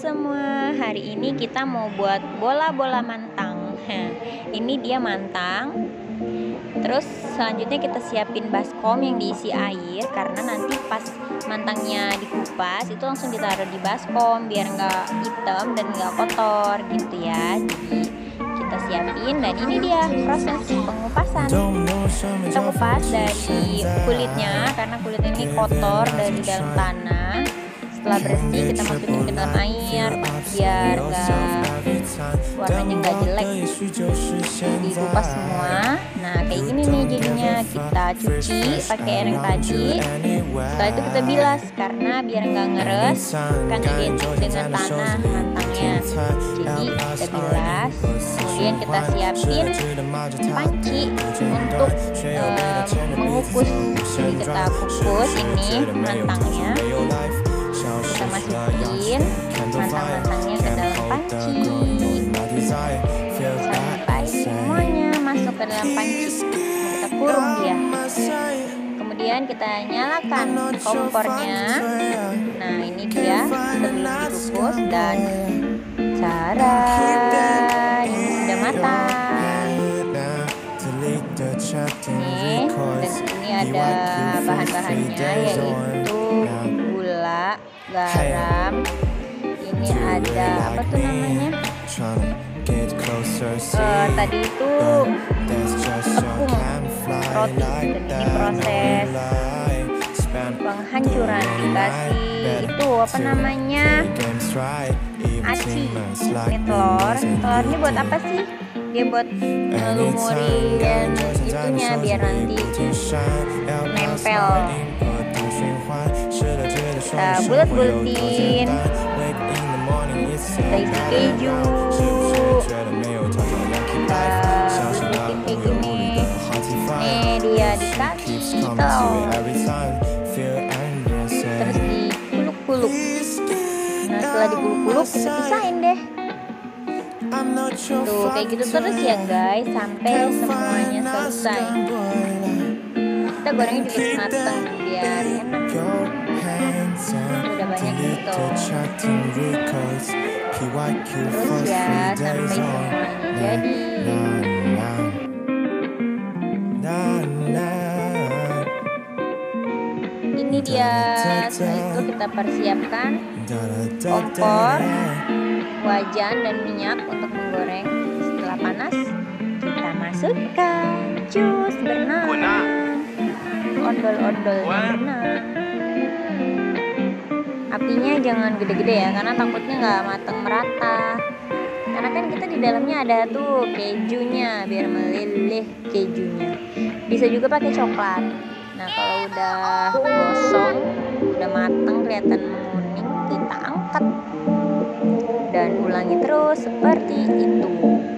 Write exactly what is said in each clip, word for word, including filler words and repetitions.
semua, hari ini kita mau buat bola-bola mantang. Ini dia mantang. Terus selanjutnya kita siapin baskom yang diisi air, karena nanti pas mantangnya dikupas itu langsung ditaruh di baskom biar nggak hitam dan nggak kotor gitu ya. Jadi kita siapin, dan ini dia proses pengupasan. Kita kupas dari kulitnya karena kulit ini kotor dari dalam tanah. Setelah bersih kita masukin ke dalam air biar nggak warnanya nggak jelek, dikupas semua. Nah kayak gini nih jadinya, kita cuci pakai air yang tadi. Setelah itu kita bilas karena biar nggak ngeres, kan identik dengan tanah mantangnya. Jadi kita bilas, kemudian kita siapin panci untuk uh, mengukus. Jadi kita kukus ini mantangnya, kita masukin mantang-mantangnya ke dalam panci sampai semuanya masuk ke dalam panci. Kita kurung dia, kemudian kita nyalakan kompornya. Nah ini dia sebelum dikukus, dan cara ini sudah matang. Nih, dan ini ada bahan-bahannya, yaitu gula, garam, ini ada apa tuh namanya, uh, tadi itu tepung roti, dan ini proses penghancuran, dikasih itu apa namanya, aci. Ini telur, telur ini buat apa sih? Dia buat ngelumurin itunya biar nanti nempel. Kita bulat-bulatin, kita isi keju, kita bulat-bulatin kayak gini. Nih dia dikasih telur, terus dikuluk-kuluk. Nah setelah dikuluk-kuluk kita pisahin deh. Tuh kayak gitu terus ya guys, sampai semuanya selesai. Kita gorengnya juga matang biar enak. Udah banyak gitu. Terus ya sampai semuanya jadi. Ini dia. Setelah itu kita persiapkan kompor, wajan, dan minyak untuk menggoreng. Setelah panas kita masukkan jus berenang, odol-odol berenang. Apinya jangan gede-gede ya, karena takutnya nggak mateng merata. Karena kan kita di dalamnya ada tuh kejunya, biar meleleh kejunya. Bisa juga pakai coklat. Nah kalau udah gosong, udah mateng, kelihatan menguning, kita angkat dan ulangi terus seperti itu.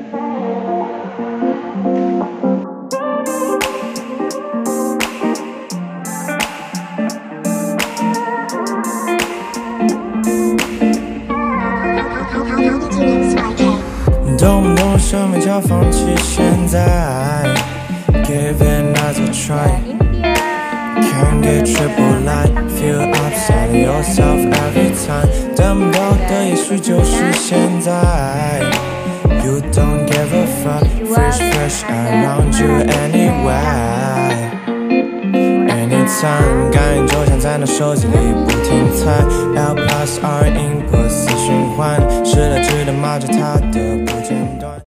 懂不懂什么叫放弃现在 Give it another try Can't get triple light Feel upset at yourself every time 等不到的也许就是现在 You don't give a fuck Fresh fresh around you anyway Anytime 感应就像在那手机里不停猜 L plus R input 死循环是了值得冒着它的不间断